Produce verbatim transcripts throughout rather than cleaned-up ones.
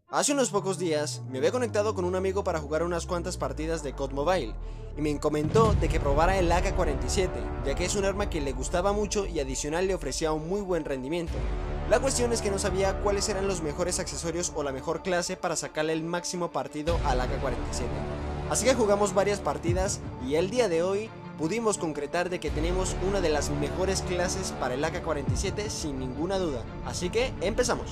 Hace unos pocos días me había conectado con un amigo para jugar unas cuantas partidas de C O D Mobile y me comentó de que probara el A K cuarenta y siete, ya que es un arma que le gustaba mucho y adicional le ofrecía un muy buen rendimiento. La cuestión es que no sabía cuáles eran los mejores accesorios o la mejor clase para sacarle el máximo partido al A K cuarenta y siete. Así que jugamos varias partidas y el día de hoy pudimos concretar de que tenemos una de las mejores clases para el A K cuarenta y siete sin ninguna duda. Así que empezamos.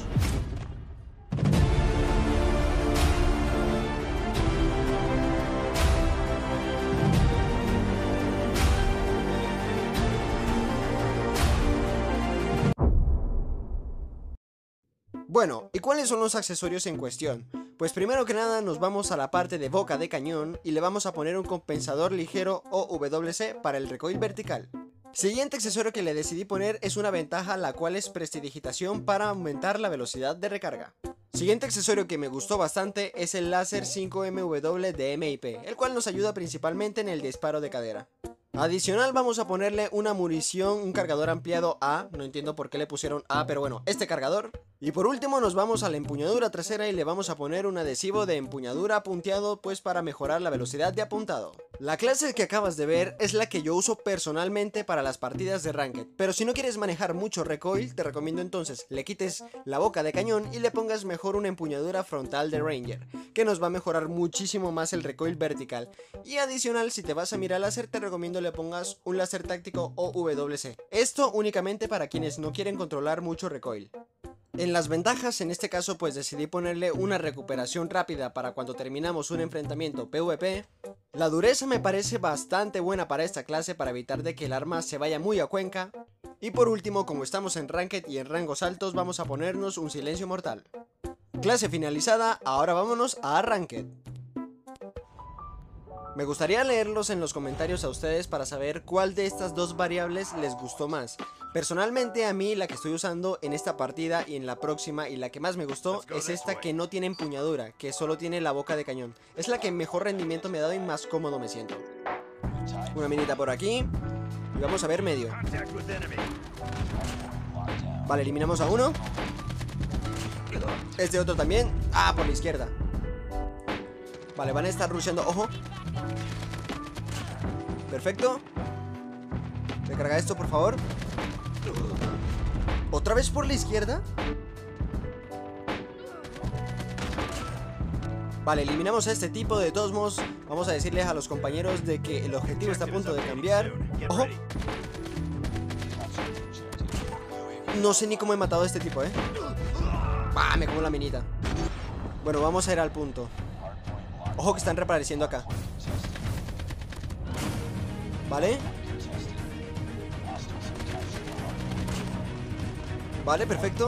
Bueno, ¿y cuáles son los accesorios en cuestión? Pues primero que nada nos vamos a la parte de boca de cañón y le vamos a poner un compensador ligero o W C para el recoil vertical. Siguiente accesorio que le decidí poner es una ventaja, la cual es prestidigitación para aumentar la velocidad de recarga. Siguiente accesorio que me gustó bastante es el láser cinco M W de M I P, el cual nos ayuda principalmente en el disparo de cadera. Adicional vamos a ponerle una munición, un cargador ampliado A, no entiendo por qué le pusieron A, pero bueno, este cargador. Y por último nos vamos a la empuñadura trasera y le vamos a poner un adhesivo de empuñadura punteado, pues para mejorar la velocidad de apuntado. La clase que acabas de ver es la que yo uso personalmente para las partidas de Ranked, pero si no quieres manejar mucho recoil, te recomiendo entonces le quites la boca de cañón y le pongas mejor una empuñadura frontal de Ranger, que nos va a mejorar muchísimo más el recoil vertical. Y adicional, si te vas a mirar láser, te recomiendo le pongas un láser táctico o W C. Esto únicamente para quienes no quieren controlar mucho recoil. En las ventajas, en este caso pues decidí ponerle una recuperación rápida para cuando terminamos un enfrentamiento PvP. La dureza me parece bastante buena para esta clase para evitar de que el arma se vaya muy a cuenca. Y por último, como estamos en Ranked y en rangos altos, vamos a ponernos un silencio mortal. Clase finalizada, ahora vámonos a Ranked. Me gustaría leerlos en los comentarios a ustedes para saber cuál de estas dos variables les gustó más. Personalmente a mí la que estoy usando en esta partida y en la próxima y la que más me gustó es esta que no tiene empuñadura, que solo tiene la boca de cañón. Es la que mejor rendimiento me ha dado y más cómodo me siento. Una minita por aquí y vamos a ver medio. Vale, eliminamos a uno. Este otro también. Ah, por la izquierda. Vale, van a estar rusheando, ojo. Perfecto. Recarga esto, por favor. ¿Otra vez por la izquierda? Vale, eliminamos a este tipo. De todos modos, vamos a decirles a los compañeros de que el objetivo está a punto de cambiar. ¡Ojo! No sé ni cómo he matado a este tipo, ¿eh? ¡Ah! Me como la minita. Bueno, vamos a ir al punto. Ojo que están reapareciendo acá. Vale. Vale, perfecto.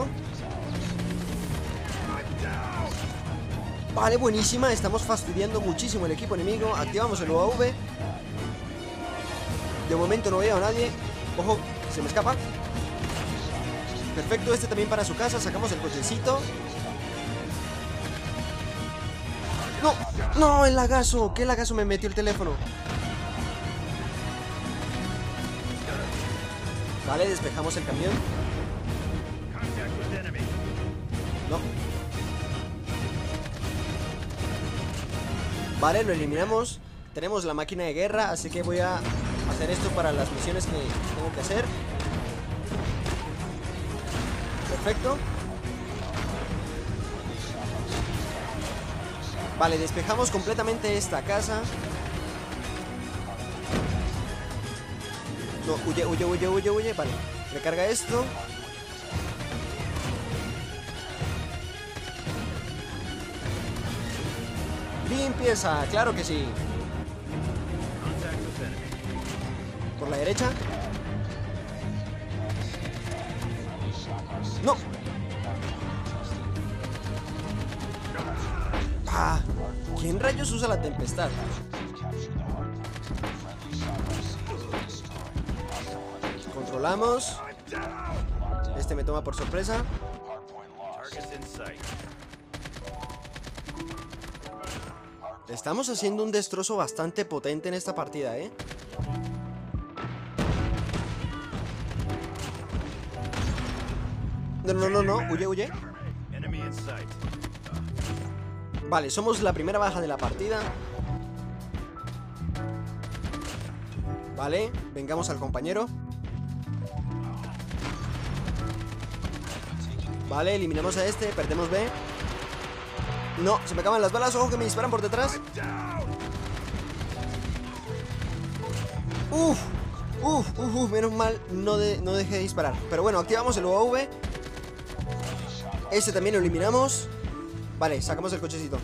Vale, buenísima. Estamos fastidiando muchísimo el equipo enemigo. Activamos el U A V. De momento no veo a nadie. Ojo, se me escapa. Perfecto, este también para su casa. Sacamos el cochecito. ¡No! ¡No! ¡El lagazo! ¿Qué lagazo me metió el teléfono? Vale, despejamos el camión. No. Vale, lo eliminamos. Tenemos la máquina de guerra, así que voy a hacer esto para las misiones que tengo que hacer. Perfecto. Vale, despejamos completamente esta casa. No, huye, huye, huye, huye, huye. Vale, recarga esto. Limpieza, claro que sí. Por la derecha. No. Ah, ¿quién rayos usa la tempestad? Controlamos. Este me toma por sorpresa. Estamos haciendo un destrozo bastante potente en esta partida, ¿eh? No, no, no, no, huye, huye. Vale, somos la primera baja de la partida. Vale, vengamos al compañero. Vale, eliminamos a este, perdemos B. No, se me acaban las balas, ojo que me disparan por detrás. Uf, uf, uf, uf, menos mal, no, de, no dejé de disparar. Pero bueno, activamos el U A V. Este también lo eliminamos. Vale, sacamos el cochecito.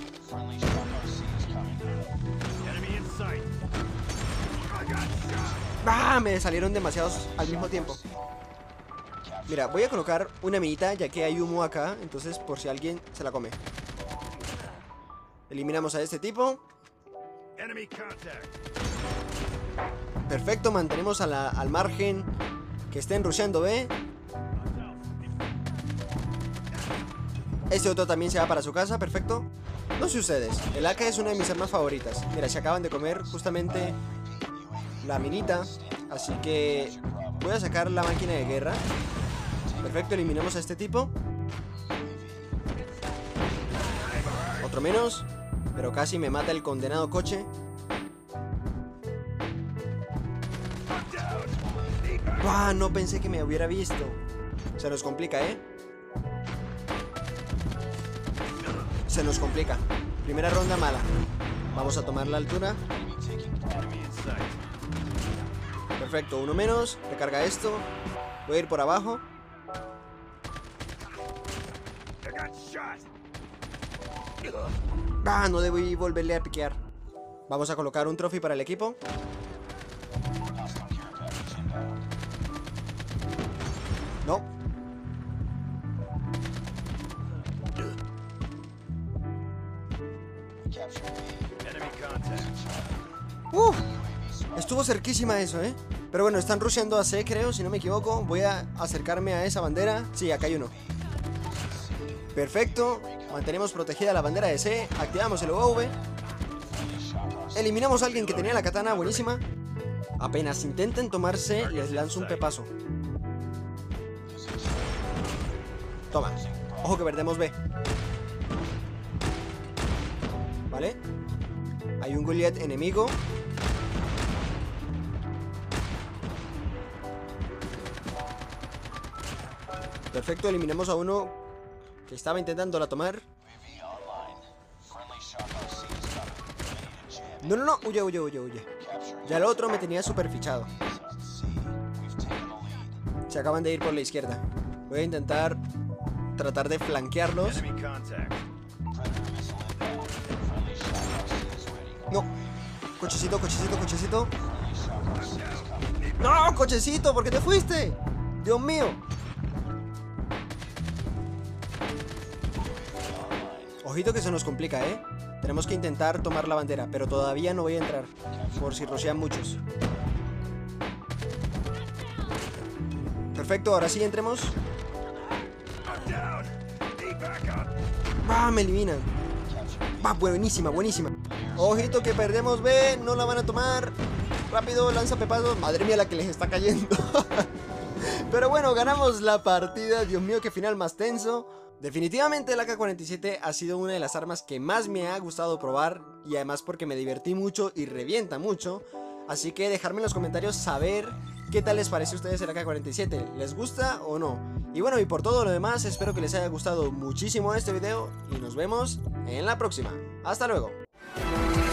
¡Ah! Me salieron demasiados al mismo tiempo. Mira, voy a colocar una minita ya que hay humo acá. Entonces por si alguien se la come. Eliminamos a este tipo. Perfecto, mantenemos a la, al margen que estén rusheando B. Este otro también se va para su casa, perfecto. No sé ustedes, el A K es una de mis armas favoritas. Mira, se acaban de comer justamente la minita. Así que voy a sacar la máquina de guerra. Perfecto, eliminamos a este tipo. Otro menos. Pero casi me mata el condenado coche. ¡Buah! No pensé que me hubiera visto. Se nos complica, ¿eh? Se nos complica. Primera ronda mala. Vamos a tomar la altura. Perfecto, uno menos. Recarga esto. Voy a ir por abajo. Ah, no debo volverle a piquear. Vamos a colocar un trophy para el equipo. No. Uf, estuvo cerquísima eso, ¿eh? Pero bueno, están rusheando a C, creo, si no me equivoco. Voy a acercarme a esa bandera. Sí, acá hay uno. Perfecto. Mantenemos protegida la bandera de C. Activamos el U A V. Eliminamos a alguien que tenía la katana, buenísima. Apenas intenten tomarse, les lanzo un pepazo. Toma. Ojo que perdemos B. Vale. Hay un Goliath enemigo. Perfecto, eliminamos a uno que estaba intentándola tomar. No, no, no, huye, huye, huye, huye. Ya el otro me tenía súper fichado. Se acaban de ir por la izquierda. Voy a intentar tratar de flanquearlos. No. Cochecito, cochecito, cochecito. No, cochecito, ¿por qué te fuiste? Dios mío. Ojito que se nos complica, ¿eh? Tenemos que intentar tomar la bandera, pero todavía no voy a entrar, por si rushean muchos. Perfecto, ahora sí entremos. ¡Ah! Me eliminan. ¡Ah! Buenísima, buenísima. Ojito que perdemos B, no la van a tomar. Rápido, lanza pepazos. Madre mía la que les está cayendo. Pero bueno, ganamos la partida. Dios mío, qué final más tenso. Definitivamente el A K cuarenta y siete ha sido una de las armas que más me ha gustado probar. Y además porque me divertí mucho y revienta mucho. Así que dejadme en los comentarios saber qué tal les parece a ustedes el A K cuarenta y siete. ¿Les gusta o no? Y bueno, y por todo lo demás, espero que les haya gustado muchísimo este video. Y nos vemos en la próxima. Hasta luego.